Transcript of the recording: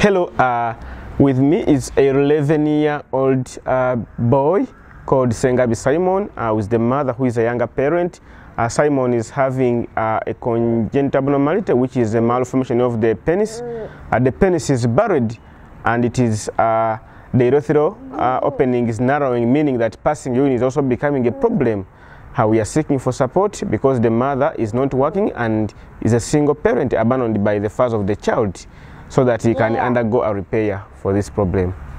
Hello, with me is a 11-year-old boy called Sengabi Simon with the mother who is a younger parent. Simon is having a congenital abnormality, which is a malformation of the penis. The penis is buried and it is the urethral opening is narrowing, meaning that passing urine is also becoming a problem. We are seeking for support because the mother is not working and is a single parent abandoned by the father of the child, so that he can undergo a repair for this problem.